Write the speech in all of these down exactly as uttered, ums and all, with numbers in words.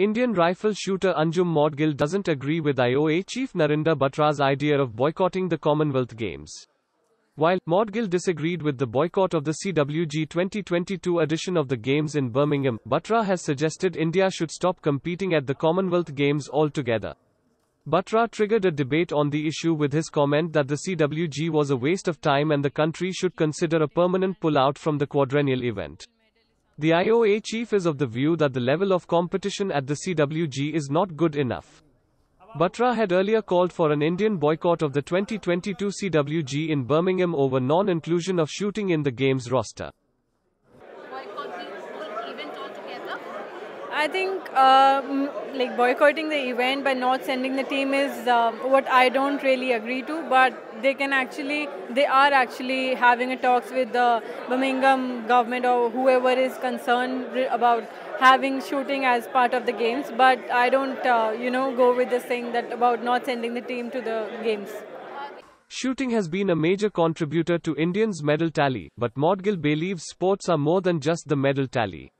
Indian rifle shooter Anjum Moudgil doesn't agree with I O A Chief Narinder Batra's idea of boycotting the Commonwealth Games. While Moudgil disagreed with the boycott of the C W G twenty twenty-two edition of the Games in Birmingham, Batra has suggested India should stop competing at the Commonwealth Games altogether. Batra triggered a debate on the issue with his comment that the C W G was a waste of time and the country should consider a permanent pull-out from the quadrennial event. The I O A chief is of the view that the level of competition at the C W G is not good enough. Batra had earlier called for an Indian boycott of the twenty twenty-two C W G in Birmingham over non-inclusion of shooting in the Games roster. Boycott the whole event altogether? I think um, like boycotting the event by not sending the team is uh, what I don't really agree to, but they can actually, they are actually having a talks with the Birmingham government or whoever is concerned about having shooting as part of the games, but I don't, uh, you know, go with this thing that about not sending the team to the games. Shooting has been a major contributor to Indians' medal tally, but Moudgil believes sports are more than just the medal tally.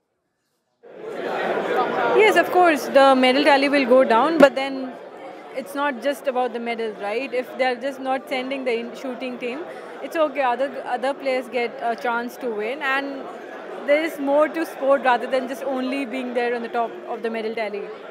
Yes, of course, the medal tally will go down, but then it's not just about the medals, right? If they're just not sending the shooting team, it's okay. Other other players get a chance to win, and there is more to sport rather than just only being there on the top of the medal tally.